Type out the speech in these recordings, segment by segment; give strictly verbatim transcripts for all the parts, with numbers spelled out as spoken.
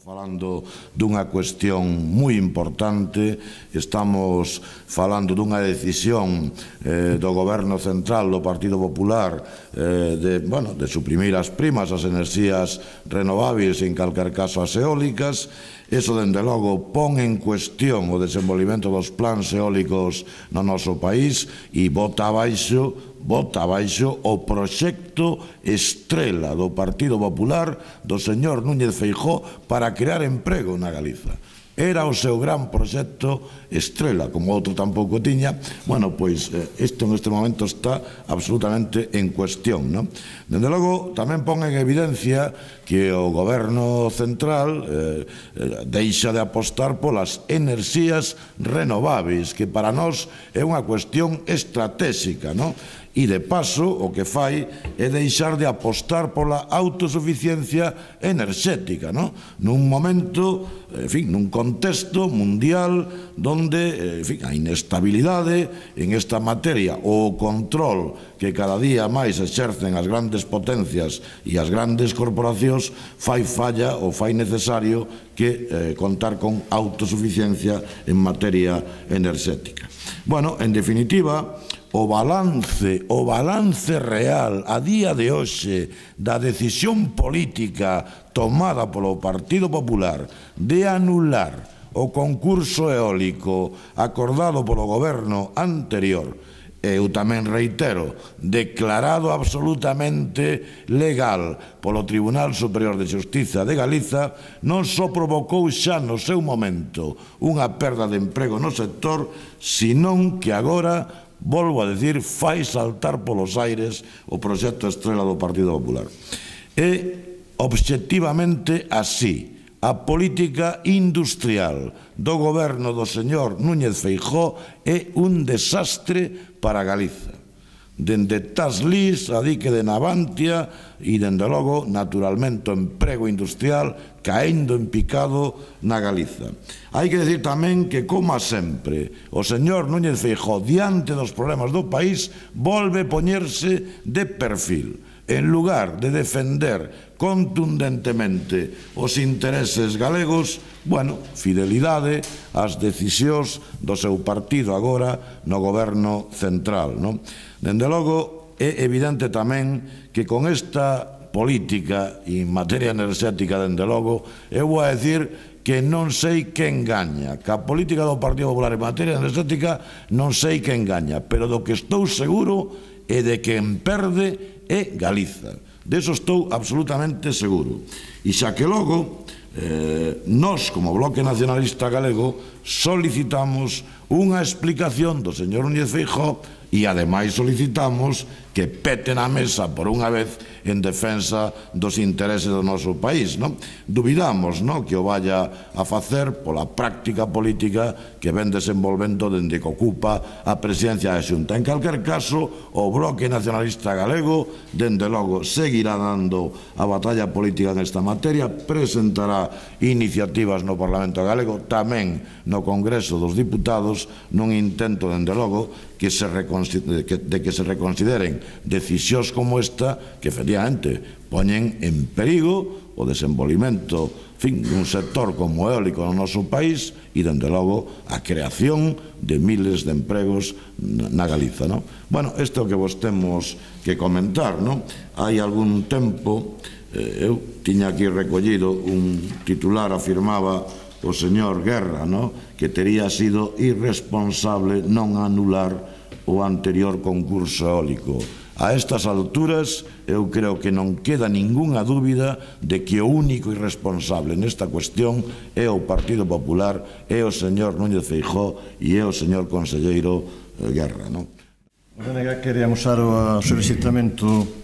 falando dunha cuestión moi importante, estamos falando dunha decisión eh, do Goberno Central do Partido Popular eh, de, bueno, de suprimir as primas ás enerxías renováveis, en calquer caso as eólicas. Eso, dende logo, pon en cuestión o desenvolvemento dos plans eólicos no noso país e bota abaixo bota abaixo o proxecto estrela do Partido Popular do señor Núñez Feijóo para crear emprego na Galiza. Era o seu gran proxecto estrela, como outro tampouco tiña. Bueno, pois isto neste momento está absolutamente en cuestión, non? Dende logo, tamén pon en evidencia que o Goberno Central eh, deixa de apostar polas enerxías renováveis, que para nós é unha cuestión estratégica, non? E, de paso, o que fai é deixar de apostar pola autosuficiencia enerxética, non? Nun momento, en fin, nun contexto mundial donde, en fin, a inestabilidade en esta materia, o control que cada día máis exercen as grandes potencias e as grandes corporacións, fai falla ou fai necesario que eh, contar con autosuficiencia en materia enerxética. Bueno, en definitiva, o balance, o balance real a día de hoxe da decisión política tomada polo Partido Popular de anular o concurso eólico acordado polo goberno anterior, eu tamén reitero, declarado absolutamente legal polo Tribunal Superior de Xustiza de Galiza, non só provocou xa no seu momento unha perda de emprego no sector, senón que agora, volvo a decir, fai saltar polos aires o proxecto estrela do Partido Popular. É obxectivamente así. A política industrial do goberno do señor Núñez Feijóo é un desastre para Galiza. Dende Taslís a dique de Navantia e, dende logo, naturalmente, o emprego industrial caendo en picado na Galiza. Hai que decir tamén que, como sempre, o señor Núñez Feijóo, diante dos problemas do país, volve poñerse de perfil. En lugar de defender contundentemente os intereses galegos, bueno, fidelidade ás decisións do seu partido agora no goberno central, non? Dende logo, é evidente tamén que con esta política en materia enerxética, dende logo, eu vou a decir que non sei quen gaña, que a política do Partido Popular en materia enerxética non sei quen gaña, pero do que estou seguro é de quen perde é Galiza. Deso estou absolutamente seguro. E xa que logo, eh, nós, como Bloque Nacionalista Galego, solicitamos unha explicación do señor Núñez Feijóo e, ademais, solicitamos que pete na mesa por unha vez en defensa dos intereses do noso país, non? Dubidamos, non, que o vaya a facer pola práctica política que ven desenvolvendo dende que ocupa a presidencia da Xunta. En calquer caso, o Bloque Nacionalista Galego, dende logo, seguirá dando a batalla política nesta materia, presentará iniciativas no Parlamento Galego, tamén no Congreso dos Diputados, nun intento, dende logo, que se de que se reconsideren decisións como esta que, efectivamente, poñen en perigo o desenvolvimento, fin, dun sector como o eólico no noso país e, dende logo, a creación de miles de empregos na Galiza, non? Bueno, isto é o que vos temos que comentar, non? Hai algún tempo, eu tiña aquí recollido un titular, afirmaba o señor Guerra, que tería sido irresponsable non anular o anterior concurso eólico. A estas alturas, eu creo que non queda ningunha dúbida de que o único irresponsable nesta cuestión é o Partido Popular, é o señor Núñez Feijóo e é o señor conselleiro Guerra. Queríamos usar o solicitamento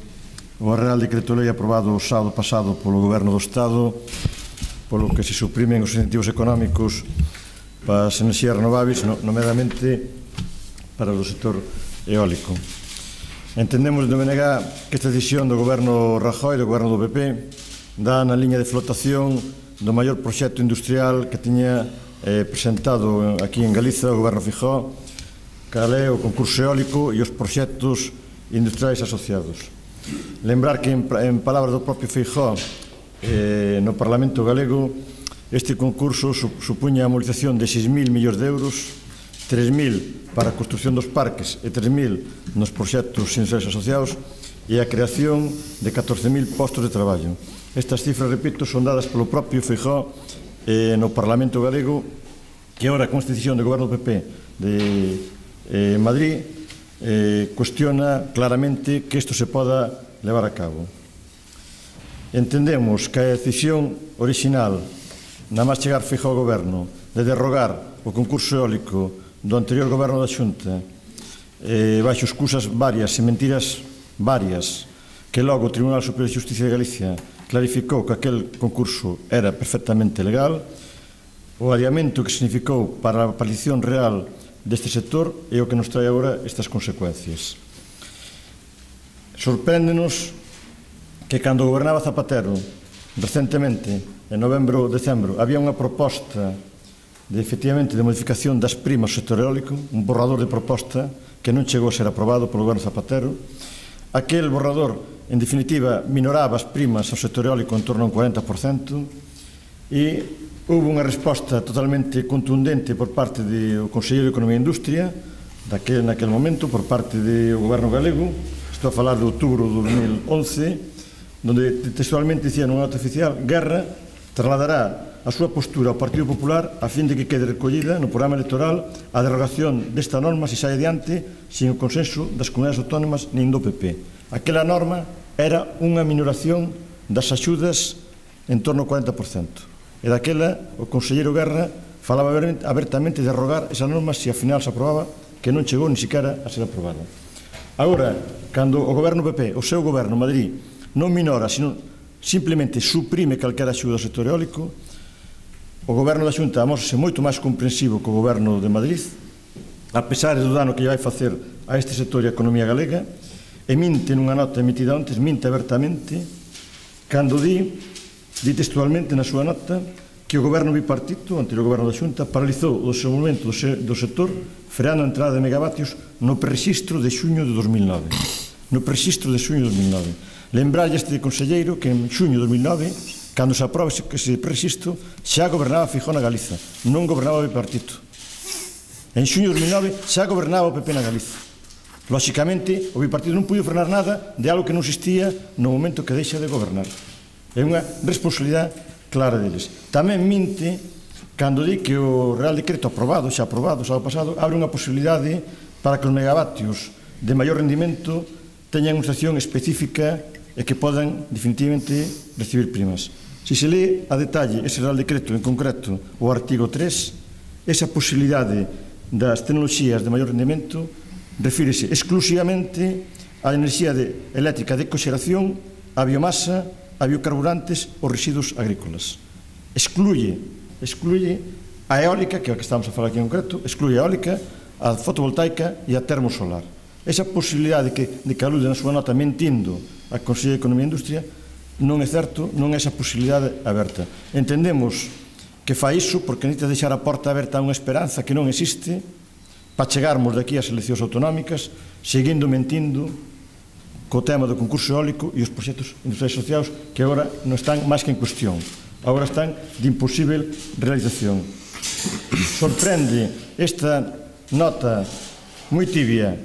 o Real Decreto Lei aprobado o sábado pasado polo Goberno do Estado, polo que se suprimen os incentivos económicos para as enerxías renováveis, nomeadamente para o sector eólico. Entendemos de Menega que esta decisión do Goberno Rajoy, do Goberno do P P, dá na liña de flotación do maior proxecto industrial que tiña eh, presentado aquí en Galiza o Goberno Feijóo, cal é o concurso eólico e os proxectos industriais asociados. Lembrar que, en, en palabras do propio Feijóo, eh, no Parlamento Galego, Este concurso supuña a mobilización de seis mil millóns de euros, tres mil para a construción dos parques e tres mil nos proxectos industriais asociados e a creación de catorce mil postos de traballo. Estas cifras, repito, son dadas polo propio Feijóo eh, no Parlamento galego, que agora, con esta decisión do goberno do P P de eh, Madrid, eh, cuestiona claramente que isto se poda levar a cabo. Entendemos que a decisión original, na máis chegar Feijóo ao goberno, de derrogar o concurso eólico do anterior goberno da Xunta, eh, baixo excusas varias e mentiras varias, que logo o Tribunal Superior de Xusticia de Galicia clarificou que aquel concurso era perfectamente legal, o adiamento que significou para a aparición real deste sector é o que nos trae agora estas consecuencias. Sorpréndenos que cando gobernaba Zapatero, recentemente, en novembro, decembro, había unha proposta de, efectivamente, de modificación das primas do sector eólico, un borrador de proposta que non chegou a ser aprobado polo goberno Zapatero. Aquel borrador, en definitiva, minoraba as primas ao sector eólico en torno a un cuarenta por cento e houve unha resposta totalmente contundente por parte do Conselleiro de Economía e Industria daquel, naquel momento, por parte do goberno galego. Estou a falar de outubro de dos mil once, donde textualmente dicía nunha nota oficial: Guerra trasladará a súa postura ao Partido Popular a fin de que quede recollida no programa electoral a derogación desta norma se sai adiante sin o consenso das comunidades autónomas nin do P P. Aquela norma era unha minoración das axudas en torno ao cuarenta por cento. E daquela o conselleiro Guerra falaba abertamente de derrogar esa norma se a final se aprobaba, que non chegou ni siquiera a ser aprobada. Agora, cando o goberno P P, o seu goberno Madrid, non minora, sino simplemente suprime calquera axuda ao sector eólico, o goberno da Xunta amosase moito máis comprensivo que o goberno de Madrid, a pesar do dano que lle vai facer a este sector e a economía galega, e minte nunha nota emitida antes, minte abertamente, cando di, di textualmente na súa nota, que o goberno bipartito, o anterior goberno da Xunta, paralizou o desenvolvemento do sector freando a entrada de megavatios no prexistro de xuño de dos mil nove. No prexistro de xuño de dos mil nove. Lembrarlle este conselleiro que en xuño de dos mil nove, cando se aproba ese prexistro, xa gobernaba Feijóo na Galiza, non gobernaba o bipartito. En xuño de dos mil nove xa gobernaba o P P na Galiza. Lóxicamente, o bipartito non puido frenar nada de algo que non existía no momento que deixa de gobernar. É unha responsabilidade clara deles. Tamén minte cando di que o Real Decreto aprobado, xa aprobado, o sábado pasado, abre unha posibilidade para que os megavatios de maior rendimento teñan unha estación específica e que podan definitivamente recibir primas. Se se lee a detalle ese Real Decreto, en concreto o artigo tres, esa posibilidade das tecnoloxías de maior rendimento refírese exclusivamente á enerxía de, eléctrica de coxeración, a biomasa, a biocarburantes ou residuos agrícolas. Excluye, excluye a eólica, que é o que estamos a falar aquí en concreto, excluye a eólica, a fotovoltaica e a termosolar. Esa posibilidade que, de que alude na súa nota mentindo a Consellería de Economía e Industria non é certo, non é esa posibilidade aberta. Entendemos que fai iso porque necesita deixar a porta aberta a unha esperanza que non existe para chegarmos daqui ás eleccións autonómicas seguindo mentindo co tema do concurso eólico e os proxectos industriais asociados que agora non están máis que en cuestión, agora están de imposible realización. Sorprende esta nota moi tibia,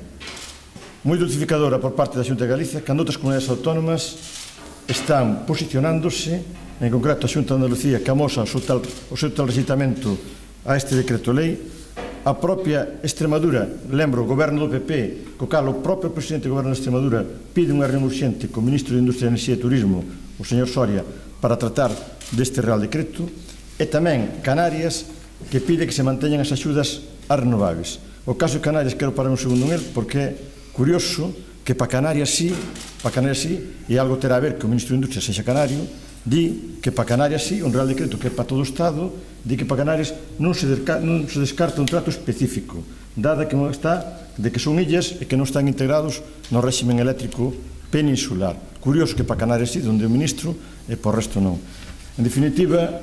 moi dulcificadora por parte da Xunta de Galicia, cando outras comunidades autónomas están posicionándose, en concreto a Xunta de Andalucía, que amosa o seu tal, o seu tal rexeitamento a este decreto-lei. A propia Extremadura, lembro, o goberno do P P, co cal o propio presidente do goberno de Extremadura pide unha reunión urxente co ministro de Industria, Enerxía e Turismo, o señor Soria, para tratar deste Real Decreto, e tamén Canarias, que pide que se manteñan as axudas ás renovables. O caso de Canarias, quero parar un segundo en el, porque é curioso que para Canarias sí, para Canarias sí, e algo terá a ver que o ministro de Industria sexa canario, di que para Canarias sí, un Real Decreto que é para todo o Estado, di que para Canarias non se, non se descarta un trato específico, dada que non está de que son illas e que non están integrados no réximen eléctrico peninsular. Curioso que para Canarias sí, onde o ministro, e por resto non. En definitiva,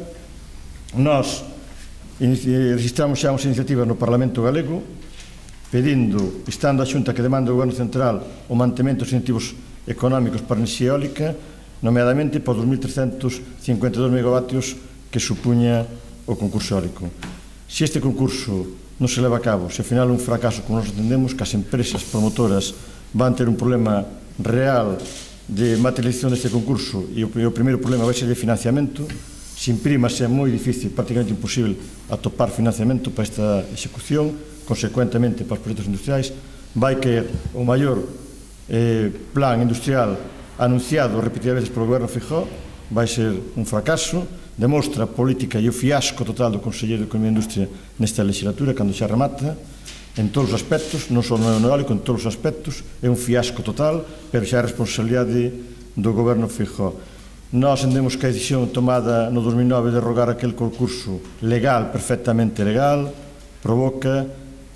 nós registramos xa unhas iniciativas no Parlamento Galego pedindo, instando a Xunta que demanda o Goberno Central o mantemento dos incentivos económicos para a enerxía eólica, nomeadamente para os dos mil trescentos cincuenta e dous megavatios que supuña o concurso eólico. Se este concurso non se leva a cabo, se ao final é un fracaso, como nos entendemos, que as empresas promotoras van ter un problema real de materialización deste concurso e o primeiro problema vai ser de financiamento. Sin primas é moi difícil, prácticamente imposible, atopar financiamento para esta execución, consecuentemente para os proxectos industriais. Vai caer o maior eh, plan industrial anunciado repetidas veces polo goberno Feijóo, vai ser un fracaso, demostra a política e o fiasco total do Conselleiro de Economía e Industria nesta legislatura, cando xa remata, en todos os aspectos, non só no eólico, en todos os aspectos, é un fiasco total, pero xa é responsabilidade do goberno Feijóo. Nós entendemos que a decisión tomada no dos mil nove de rogar aquel concurso legal, perfectamente legal, provoca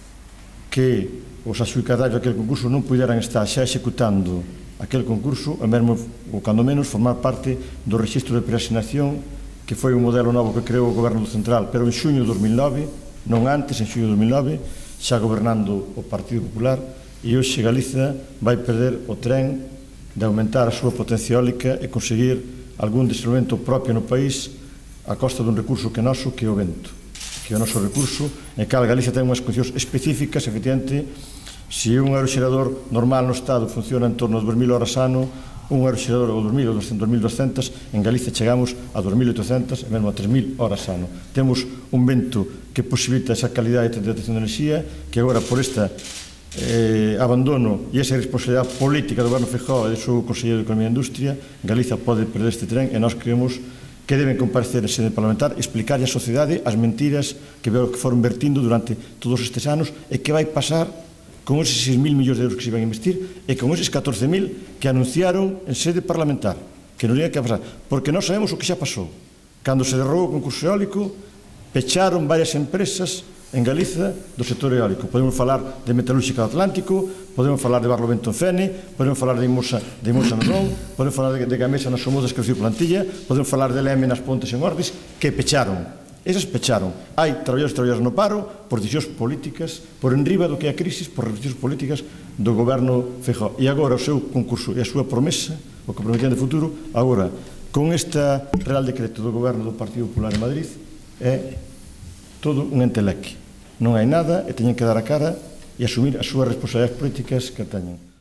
que os adxudicatarios daquele concurso non puderan estar xa executando aquel concurso, ou mesmo, ou cando menos, formar parte do rexistro de preasignación, que foi un modelo novo que creou o goberno central, pero en xuño de dos mil nove, non antes, en xuño de dos mil nove, xa gobernando o Partido Popular, e hoxe Galiza vai perder o tren de aumentar a súa potencia eólica e conseguir algún desenvolvemento propio no país a costa dun recurso que é noso, que é o vento, que é o noso recurso, e cal Galicia ten unhas condicións específicas. Efectivamente, se un aeroxerador normal no Estado funciona en torno a dos mil horas ano, un aeroxerador ou dos mil ou dos mil douscentas, en Galicia chegamos a dos mil oitocentas e mesmo a tres mil horas ano. Temos un vento que posibilita esa calidade de detección de enerxía, que agora por esta Eh, abandono e esa responsabilidade política do goberno Feijóo e do seu Conselleiro de Economía e Industria, Galiza pode perder este tren, e nós creemos que deben comparecer en sede parlamentar e explicar á sociedade as mentiras que foron vertindo durante todos estes anos e que vai pasar con eses seis mil millóns de euros que se van a investir e con eses catorce mil que anunciaron en sede parlamentar, que non digan que vai pasar, porque nós sabemos o que xa pasou. Cando se derrogou o concurso eólico, pecharon varias empresas en Galiza do sector eólico. Podemos falar de Metalúrxica do Atlántico, podemos falar de Barlovento en Fene, podemos falar de Imosa, de Imosa no Ron, podemos falar de, de Gamesa nas Somudas que recibiu plantilla, podemos falar de Leme nas Pontes en Ordis, que pecharon. Esas pecharon. Hai traballadores e traballadoras no paro por decisións políticas, por enriba do que é a crisis, por decisións políticas do goberno Feijóo. E agora o seu concurso e a súa promesa, o que prometían de futuro, agora, con este Real Decreto do goberno do Partido Popular en Madrid, é todo un enteleque. Non hai nada e teñen que dar a cara e asumir as súas responsabilidades políticas que teñen.